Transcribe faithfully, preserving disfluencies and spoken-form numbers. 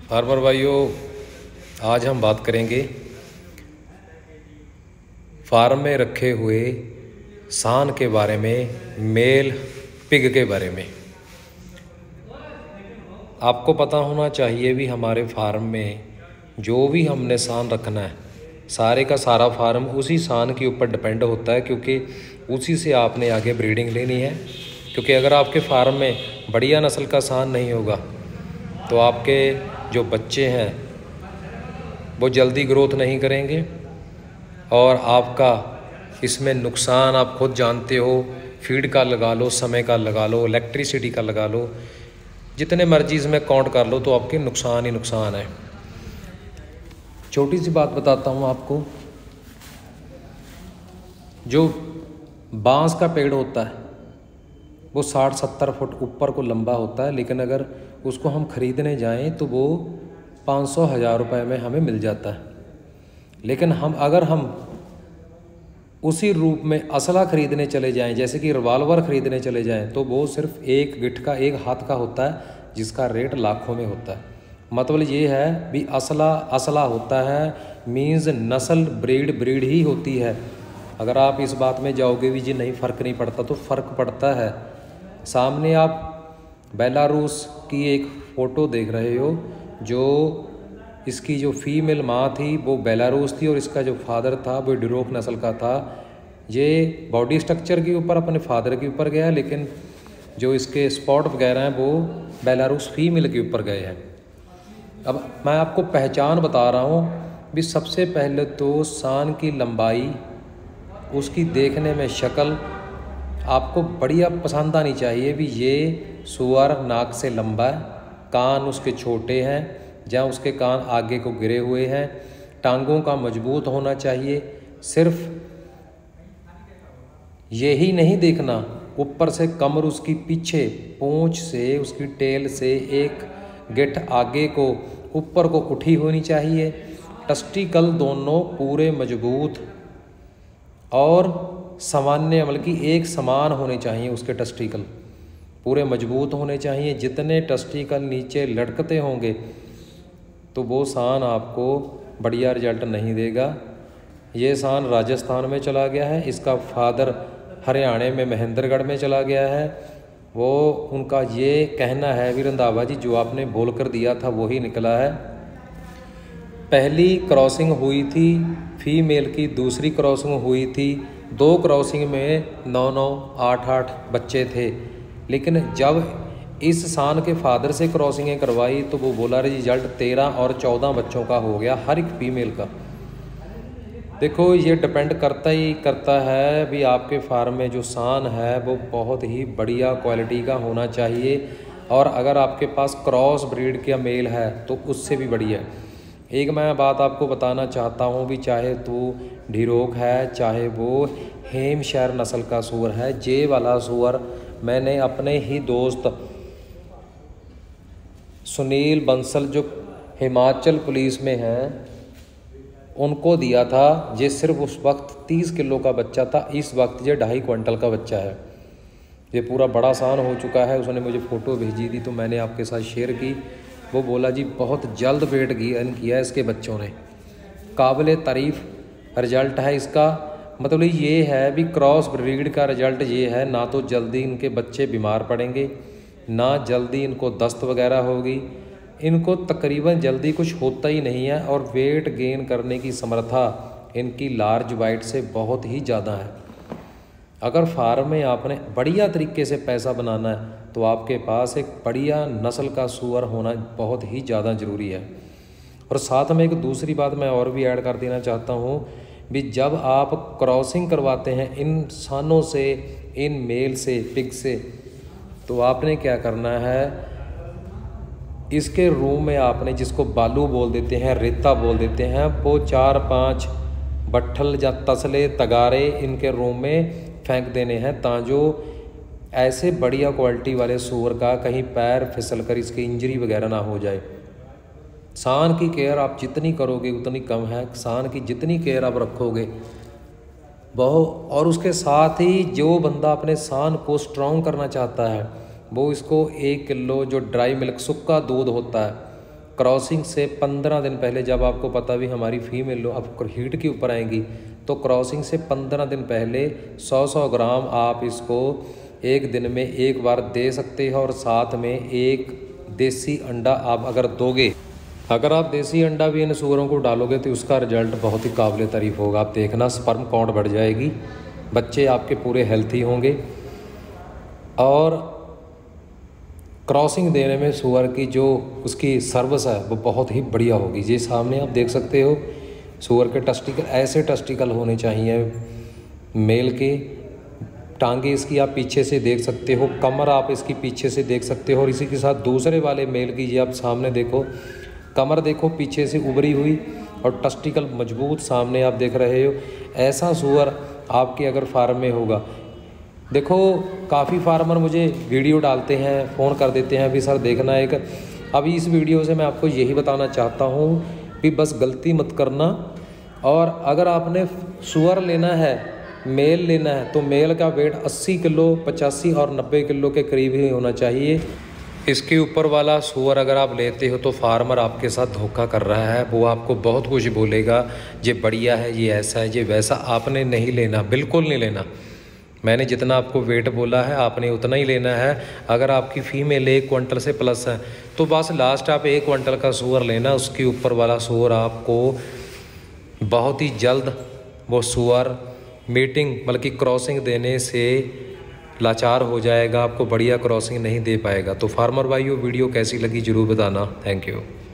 Farmer भाइयों, आज हम बात करेंगे फार्म में रखे हुए सांड के बारे में, मेल पिग के बारे में। आपको पता होना चाहिए भी हमारे फार्म में जो भी हमने सांड रखना है, सारे का सारा फार्म उसी सांड के ऊपर डिपेंड होता है, क्योंकि उसी से आपने आगे ब्रीडिंग लेनी है। क्योंकि अगर आपके फार्म में बढ़िया नस्ल का सांड नहीं होगा तो आपके जो बच्चे हैं वो जल्दी ग्रोथ नहीं करेंगे और आपका इसमें नुकसान आप खुद जानते हो। फीड का लगा लो, समय का लगा लो, इलेक्ट्रिसिटी का लगा लो, जितने मर्जी इसमें काउंट कर लो तो आपके नुकसान ही नुकसान है। छोटी सी बात बताता हूँ आपको। जो बांस का पेड़ होता है वो साठ सत्तर फुट ऊपर को लंबा होता है, लेकिन अगर उसको हम ख़रीदने जाएं तो वो पाँच सौ हज़ार रुपये में हमें मिल जाता है। लेकिन हम अगर हम उसी रूप में असला ख़रीदने चले जाएं, जैसे कि रिवाल्वर ख़रीदने चले जाएं, तो वो सिर्फ एक गिट्ठ का, एक हाथ का होता है, जिसका रेट लाखों में होता है। मतलब ये है भी असला असला होता है, मीन्स नस्ल ब्रीड ब्रीड ही होती है। अगर आप इस बात में जाओगे भी जी नहीं फ़र्क नहीं पड़ता, तो फ़र्क पड़ता है। सामने आप बेलारूस की एक फ़ोटो देख रहे हो, जो इसकी जो फीमेल माँ थी वो बेलारूस थी और इसका जो फादर था वो ड्यूरोक नस्ल का था। ये बॉडी स्ट्रक्चर के ऊपर अपने फादर के ऊपर गया, लेकिन जो इसके स्पॉट वगैरह हैं वो बेलारूस फीमेल के ऊपर गए हैं। अब मैं आपको पहचान बता रहा हूँ भी। सबसे पहले तो सांड की लंबाई, उसकी देखने में शक्ल आपको बढ़िया पसंद आनी चाहिए भी। ये सुअर नाक से लंबा है, कान उसके छोटे हैं, जहाँ उसके कान आगे को गिरे हुए हैं, टांगों का मजबूत होना चाहिए। सिर्फ यही नहीं देखना, ऊपर से कमर उसकी पीछे, पूंछ से, उसकी टेल से एक गिट्ठ आगे को ऊपर को उठी होनी चाहिए। टेस्टिकल दोनों पूरे मजबूत और सामान्य, मतलब कि एक समान होने चाहिए। उसके टेस्टिकल पूरे मजबूत होने चाहिए। जितने टेस्टिकल नीचे लटकते होंगे तो वो सांड आपको बढ़िया रिजल्ट नहीं देगा। ये सांड राजस्थान में चला गया है, इसका फादर हरियाणा में महेंद्रगढ़ में चला गया है। वो उनका ये कहना है भी रंधावा जी जो आपने बोल कर दिया था वही निकला है। पहली क्रॉसिंग हुई थी फीमेल की, दूसरी क्रॉसिंग हुई थी, दो क्रॉसिंग में नौ नौ आठ आठ बच्चे थे। लेकिन जब इस सांड के फादर से क्रॉसिंगें करवाई तो वो बोला रिजल्ट तेरह और चौदह बच्चों का हो गया, हर एक फीमेल का। देखो ये डिपेंड करता ही करता है भी आपके फार्म में जो सांड है वो बहुत ही बढ़िया क्वालिटी का होना चाहिए। और अगर आपके पास क्रॉस ब्रीड का मेल है तो उससे भी बढ़िया। एक मैं बात आपको बताना चाहता हूँ भी, चाहे तो ढिरोक है, चाहे वो हेमशायर नस्ल का सूअर है, जे वाला सूअर मैंने अपने ही दोस्त सुनील बंसल जो हिमाचल पुलिस में हैं उनको दिया था। ये सिर्फ उस वक्त तीस किलो का बच्चा था, इस वक्त ये ढाई क्विंटल का बच्चा है। ये पूरा बड़ा सांड हो चुका है। उसने मुझे फ़ोटो भेजी थी तो मैंने आपके साथ शेयर की। वो बोला जी बहुत जल्द वेट गेन किया इसके बच्चों ने, काबिल तारीफ़ रिजल्ट है इसका। मतलब ये है भी क्रॉस ब्रीड का रिजल्ट ये है, ना तो जल्दी इनके बच्चे बीमार पड़ेंगे, ना जल्दी इनको दस्त वगैरह होगी, इनको तकरीबन जल्दी कुछ होता ही नहीं है। और वेट गेन करने की समर्था इनकी लार्ज वाइट से बहुत ही ज़्यादा है। अगर फार्म में आपने बढ़िया तरीके से पैसा बनाना है तो आपके पास एक बढ़िया नस्ल का सूअर होना बहुत ही ज़्यादा ज़रूरी है। और साथ में एक दूसरी बात मैं और भी ऐड कर देना चाहता हूँ भी, जब आप क्रॉसिंग करवाते हैं इन सांडों से, इन मेल से, पिग से, तो आपने क्या करना है, इसके रूम में आपने, जिसको बालू बोल देते हैं, रेता बोल देते हैं, वो चार पांच बट्ठल या तसले तगारे इनके रूम में फेंक देने हैं, ताजो ऐसे बढ़िया क्वालिटी वाले सूअर का कहीं पैर फिसल कर इसकी इंजरी वगैरह ना हो जाए। सांड की केयर आप जितनी करोगे उतनी कम है। सांड की जितनी केयर आप रखोगे बहुत। और उसके साथ ही जो बंदा अपने सांड को स्ट्रॉन्ग करना चाहता है वो इसको एक किलो जो ड्राई मिल्क, सूखा दूध होता है, क्रॉसिंग से पंद्रह दिन पहले, जब आपको पता भी हमारी फीमेल अब हीट के ऊपर आएंगी, तो क्रॉसिंग से पंद्रह दिन पहले सौ सौ ग्राम आप इसको एक दिन में एक बार दे सकते हो। और साथ में एक देसी अंडा आप अगर दोगे, अगर आप देसी अंडा भी इन सूअरों को डालोगे तो उसका रिजल्ट बहुत ही काबिल तारीफ़ होगा। आप देखना स्पर्म काउंट बढ़ जाएगी, बच्चे आपके पूरे हेल्थी होंगे। और क्रॉसिंग देने में सूअर की जो उसकी सर्विस है वो बहुत ही बढ़िया होगी। ये सामने आप देख सकते हो सूअर के टेस्टिकल, ऐसे टेस्टिकल होने चाहिए मेल के। टांगे इसकी आप पीछे से देख सकते हो, कमर आप इसकी पीछे से देख सकते हो। और इसी के साथ दूसरे वाले मेल की ये आप सामने देखो, कमर देखो पीछे से उभरी हुई और टेस्टिकल मजबूत सामने आप देख रहे हो। ऐसा सूअर आपके अगर फार्म में होगा, देखो काफ़ी फार्मर मुझे वीडियो डालते हैं, फ़ोन कर देते हैं, अभी सर देखना एक। अभी इस वीडियो से मैं आपको यही बताना चाहता हूँ कि बस गलती मत करना। और अगर आपने सूअर लेना है, मेल लेना है, तो मेल का वेट अस्सी किलो, पचासी और नब्बे किलो के करीब ही होना चाहिए। इसके ऊपर वाला सूअर अगर आप लेते हो तो फार्मर आपके साथ धोखा कर रहा है। वो आपको बहुत कुछ बोलेगा, ये बढ़िया है, ये ऐसा है, ये वैसा। आपने नहीं लेना, बिल्कुल नहीं लेना। मैंने जितना आपको वेट बोला है आपने उतना ही लेना है। अगर आपकी फीमेल एक क्विंटल से प्लस है तो बस लास्ट आप एक क्विंटल का सूअर लेना। उसके ऊपर वाला सूअर आपको बहुत ही जल्द वो सूअर मीटिंग बल्कि क्रॉसिंग देने से लाचार हो जाएगा, आपको बढ़िया क्रॉसिंग नहीं दे पाएगा। तो फार्मर भाइयों, वीडियो कैसी लगी ज़रूर बताना। Thank you.